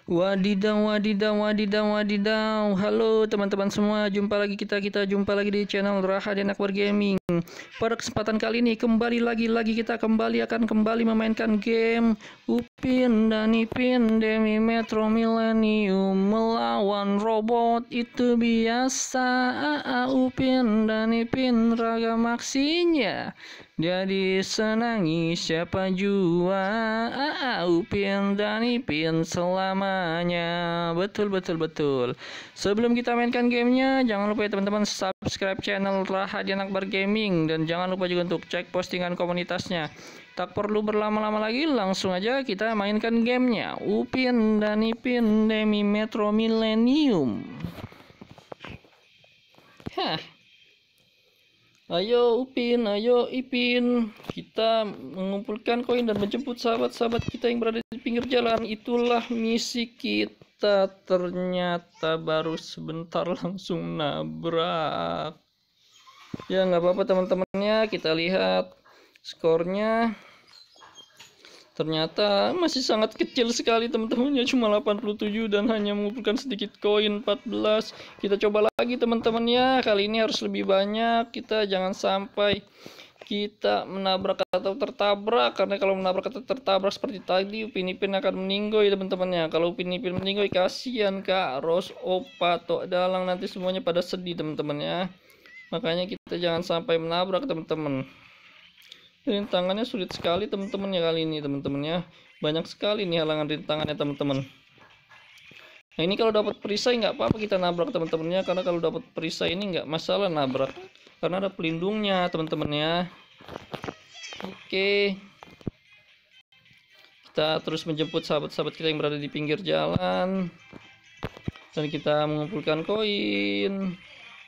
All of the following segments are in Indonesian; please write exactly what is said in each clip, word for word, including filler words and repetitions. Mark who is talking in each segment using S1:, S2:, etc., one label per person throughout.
S1: Wadidaw, wadidaw, wadidaw, wadidaw. Halo teman-teman semua, jumpa lagi kita kita jumpa lagi di channel Rahadian Akbar Gaming. Pada kesempatan kali ini kembali lagi lagi kita kembali akan kembali memainkan game Upin dan Ipin Demi Metro Millennium melawan robot itu biasa. Aa, Upin dan Ipin ragam aksinya jadi senangi siapa jua. Aa, Upin dan Ipin selamanya. Betul betul betul. Sebelum kita mainkan gamenya, jangan lupa ya teman-teman subscribe channel Rahadian Akbar Gaming, dan jangan lupa juga untuk cek postingan komunitasnya. Tak perlu berlama-lama lagi, langsung aja kita mainkan gamenya Upin dan Ipin Demi Metro Millennium. Hah. Ayo Upin, ayo Ipin, kita mengumpulkan koin dan menjemput sahabat-sahabat kita yang berada di pinggir jalan. Itulah misi kita. Ternyata baru sebentar langsung nabrak. Ya nggak apa-apa teman-temannya, kita lihat skornya. Ternyata masih sangat kecil sekali teman-temannya, cuma delapan puluh tujuh dan hanya mengumpulkan sedikit koin empat belas. Kita coba lagi teman-temannya, kali ini harus lebih banyak. Kita jangan sampai kita menabrak atau tertabrak, karena kalau menabrak atau tertabrak seperti tadi Upin Ipin akan meninggoy teman-temannya. Kalau Upin Ipin meninggoy kasihan Kak Ros, Opa, Tok Dalang, nanti semuanya pada sedih teman-temannya. Makanya kita jangan sampai menabrak teman-teman. Rintangannya sulit sekali teman-teman ya kali ini teman-teman ya. Banyak sekali nih halangan rintangannya teman-teman. Nah ini kalau dapat perisai nggak apa-apa kita nabrak teman-temannya, karena kalau dapat perisai ini nggak masalah nabrak, karena ada pelindungnya teman-teman ya. Oke, kita terus menjemput sahabat-sahabat kita yang berada di pinggir jalan, dan kita mengumpulkan koin.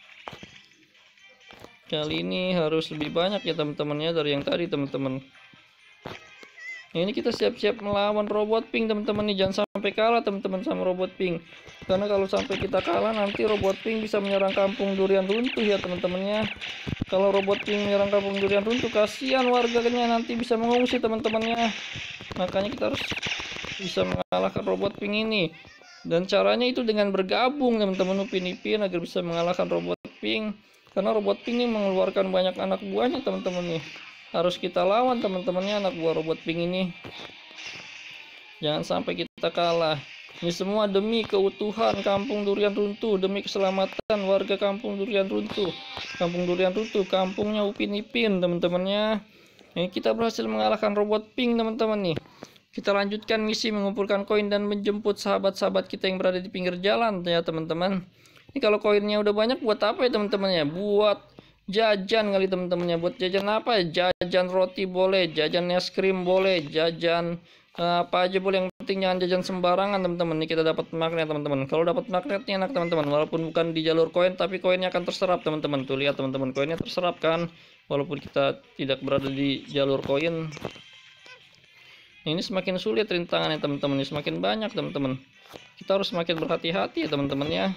S1: Kali ini harus lebih banyak ya teman-temannya dari yang tadi teman-teman. Nah, ini kita siap-siap melawan robot pink teman-teman nih. Jangan sampai kalah teman-teman sama robot pink, karena kalau sampai kita kalah nanti robot pink bisa menyerang kampung durian runtuh ya teman-temannya. Kalau robot pink menyerang kampung durian runtuh, kasihan warganya nanti bisa mengungsi teman-temannya. Makanya kita harus bisa mengalahkan robot pink ini, dan caranya itu dengan bergabung teman-teman Upin Ipin agar bisa mengalahkan robot pink. Karena robot pink ini mengeluarkan banyak anak buahnya teman-teman nih. Harus kita lawan teman-temannya anak buah robot pink ini. Jangan sampai kita kalah. Ini semua demi keutuhan kampung durian runtuh, demi keselamatan warga kampung durian runtuh. Kampung durian runtuh, kampungnya Upin Ipin teman-temannya. Ini kita berhasil mengalahkan robot pink teman-teman nih. Kita lanjutkan misi mengumpulkan koin dan menjemput sahabat-sahabat kita yang berada di pinggir jalan ya teman-teman. Ini kalau koinnya udah banyak buat apa ya teman-temannya? Buat jajan kali teman-temannya. Buat jajan apa? Jajan roti boleh, jajan es krim boleh, jajan uh, apa aja boleh. Yang penting jangan jajan sembarangan teman-teman. Ini kita dapat magnet teman-teman. Kalau dapat magnetnya enak teman-teman. Walaupun bukan di jalur koin, tapi koinnya akan terserap teman-teman. Tuh lihat teman-teman, koinnya terserap kan. Walaupun kita tidak berada di jalur koin. Ini semakin sulit rintangannya teman-teman. Ini semakin banyak teman-teman. Kita harus semakin berhati-hati ya teman-teman ya.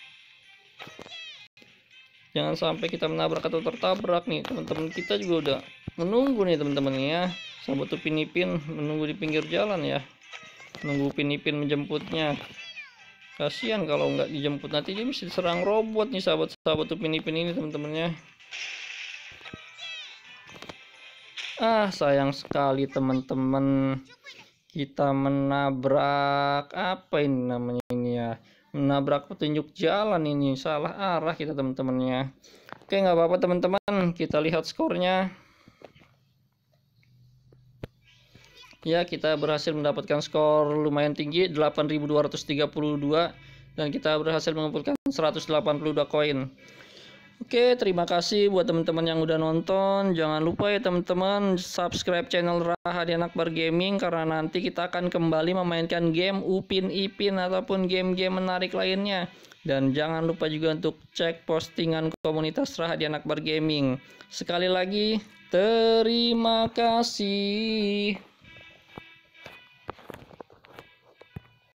S1: Jangan sampai kita menabrak atau tertabrak nih. Teman-teman kita juga udah menunggu nih teman-teman ya. Sahabat Upin Ipin menunggu di pinggir jalan ya. Menunggu Upin Ipin menjemputnya. Kasihan kalau nggak dijemput, nanti dia bisa diserang robot nih sahabat-sahabat Upin Ipin ini teman-temannya. Ah sayang sekali teman-teman. Kita menabrak apa ini namanya ini ya, menabrak petunjuk jalan ini, salah arah kita teman-temannya. Oke nggak apa-apa teman-teman, kita lihat skornya ya. Kita berhasil mendapatkan skor lumayan tinggi, delapan ribu dua ratus tiga puluh dua, dan kita berhasil mengumpulkan seratus delapan puluh dua koin. Oke, terima kasih buat teman-teman yang udah nonton. Jangan lupa ya teman-teman subscribe channel Rahadian Akbar Gaming, karena nanti kita akan kembali memainkan game Upin Ipin ataupun game-game menarik lainnya. Dan jangan lupa juga untuk cek postingan komunitas Rahadian Akbar Gaming. Sekali lagi, terima kasih.